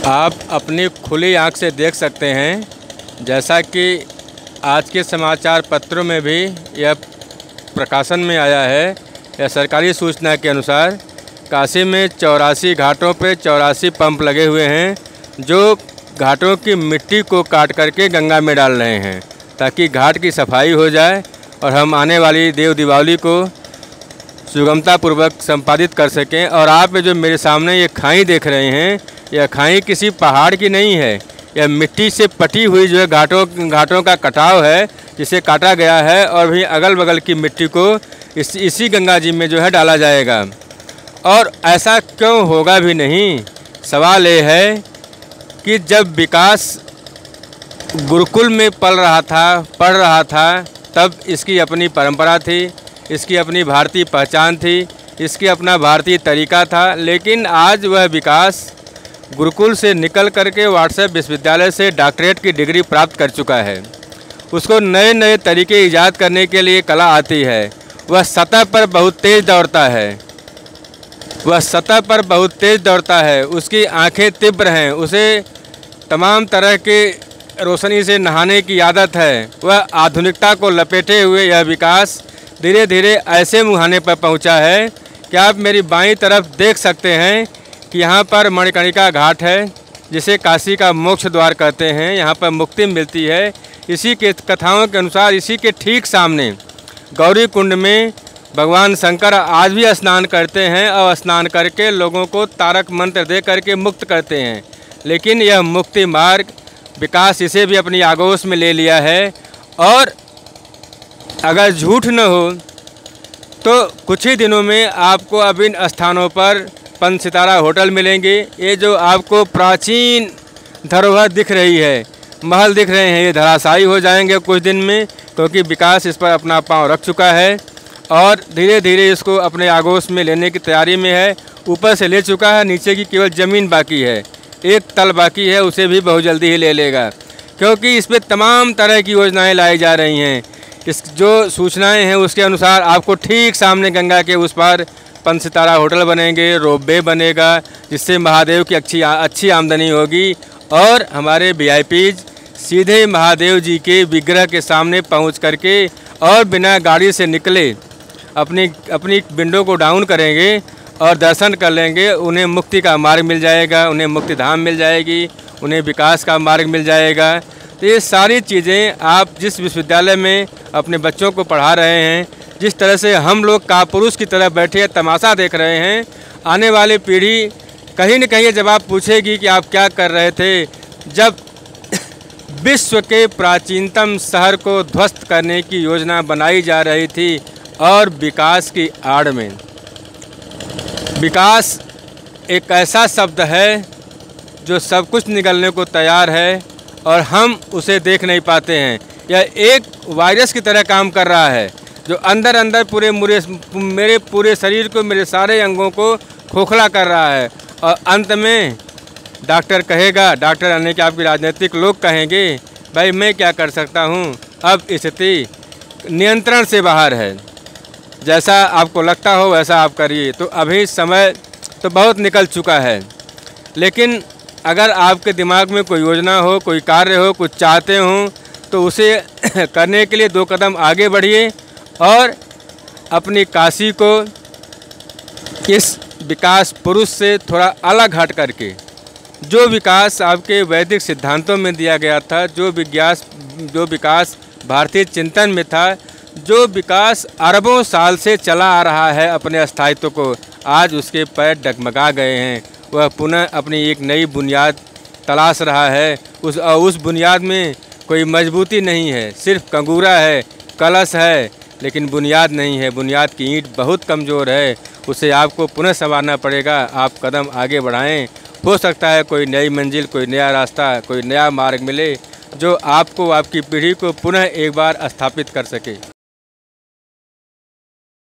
आप अपनी खुली आंख से देख सकते हैं, जैसा कि आज के समाचार पत्रों में भी यह प्रकाशन में आया है। यह सरकारी सूचना के अनुसार काशी में 84 घाटों पे 84 पंप लगे हुए हैं, जो घाटों की मिट्टी को काट करके गंगा में डाल रहे हैं ताकि घाट की सफाई हो जाए और हम आने वाली देव दीपावली को सुगमतापूर्वक संपादित कर सकें। और आप जो मेरे सामने ये खाई देख रहे हैं, यह खाई किसी पहाड़ की नहीं है, यह मिट्टी से पटी हुई जो है घाटों का कटाव है, जिसे काटा गया है और भी अगल बगल की मिट्टी को इसी गंगा जी में जो है डाला जाएगा। और ऐसा क्यों होगा भी नहीं। सवाल ये है कि जब विकास गुरुकुल में पढ़ रहा था तब इसकी अपनी परंपरा थी, इसकी अपनी भारतीय पहचान थी, इसकी अपना भारतीय तरीका था। लेकिन आज वह विकास गुरुकुल से निकल करके व्हाट्सएप विश्वविद्यालय से डॉक्टरेट की डिग्री प्राप्त कर चुका है। उसको नए नए तरीके ईजाद करने के लिए कला आती है। वह सतह पर बहुत तेज़ दौड़ता है, उसकी आंखें तीव्र हैं, उसे तमाम तरह के रोशनी से नहाने की आदत है। वह आधुनिकता को लपेटे हुए यह विकास धीरे धीरे ऐसे मुहाने पर पहुंचा है कि आप मेरी बाईं तरफ देख सकते हैं कि यहाँ पर मणिकर्णिका घाट है, जिसे काशी का मोक्ष द्वार कहते हैं। यहाँ पर मुक्ति मिलती है। इसी के कथाओं के अनुसार इसी के ठीक सामने गौरी कुंड में भगवान शंकर आज भी स्नान करते हैं और स्नान करके लोगों को तारक मंत्र दे करके मुक्त करते हैं। लेकिन यह मुक्ति मार्ग विकास इसे भी अपनी आगोश में ले लिया है। और अगर झूठ न हो तो कुछ ही दिनों में आपको अब इन स्थानों पर 5 सितारा होटल मिलेंगे। ये जो आपको प्राचीन धरोहर दिख रही है, महल दिख रहे हैं, ये धराशायी हो जाएंगे कुछ दिन में, क्योंकि विकास इस पर अपना पांव रख चुका है और धीरे धीरे इसको अपने आगोश में लेने की तैयारी में है। ऊपर से ले चुका है, नीचे की केवल ज़मीन बाकी है, एक तल बाकी है, उसे भी बहुत जल्दी ही ले लेगा, क्योंकि इस पर तमाम तरह की योजनाएं लाई जा रही हैं। इस जो सूचनाएं हैं उसके अनुसार आपको ठीक सामने गंगा के उस पार 5 सितारा होटल बनेंगे, रोपवे बनेगा, जिससे महादेव की अच्छी आमदनी होगी और हमारे वीआईपीज सीधे महादेव जी के विग्रह के सामने पहुंच करके और बिना गाड़ी से निकले अपनी विंडो को डाउन करेंगे और दर्शन कर लेंगे। उन्हें मुक्ति का मार्ग मिल जाएगा, उन्हें मुक्ति धाम मिल जाएगी, उन्हें विकास का मार्ग मिल जाएगा। तो ये सारी चीज़ें आप जिस विश्वविद्यालय में अपने बच्चों को पढ़ा रहे हैं, जिस तरह से हम लोग कापुरुष की तरह बैठे तमाशा देख रहे हैं, आने वाली पीढ़ी कहीं न कहीं जवाब पूछेगी कि आप क्या कर रहे थे जब विश्व के प्राचीनतम शहर को ध्वस्त करने की योजना बनाई जा रही थी और विकास की आड़ में। विकास एक ऐसा शब्द है जो सब कुछ निगलने को तैयार है और हम उसे देख नहीं पाते हैं। यह एक वायरस की तरह काम कर रहा है, जो अंदर अंदर मेरे पूरे शरीर को, मेरे सारे अंगों को खोखला कर रहा है। और अंत में डॉक्टर कहेगा, डॉक्टर यानी कि आपके राजनीतिक लोग कहेंगे, भाई मैं क्या कर सकता हूँ, अब स्थिति नियंत्रण से बाहर है, जैसा आपको लगता हो वैसा आप करिए। तो अभी समय तो बहुत निकल चुका है, लेकिन अगर आपके दिमाग में कोई योजना हो, कोई कार्य हो, कुछ चाहते हो, तो उसे करने के लिए 2 कदम आगे बढ़िए और अपनी काशी को इस विकास पुरुष से थोड़ा अलग हट करके, जो विकास आपके वैदिक सिद्धांतों में दिया गया था, जो विकास भारतीय चिंतन में था, जो विकास अरबों साल से चला आ रहा है अपने स्थायित्व को, आज उसके पैर डगमगा गए हैं। वह पुनः अपनी एक नई बुनियाद तलाश रहा है। उस बुनियाद में कोई मजबूती नहीं है, सिर्फ कंगूरा है, कलश है, लेकिन बुनियाद नहीं है। बुनियाद की ईंट बहुत कमज़ोर है, उसे आपको पुनः संवारना पड़ेगा। आप कदम आगे बढ़ाएं, हो सकता है कोई नई मंजिल, कोई नया रास्ता, कोई नया मार्ग मिले, जो आपको, आपकी पीढ़ी को पुनः एक बार स्थापित कर सके।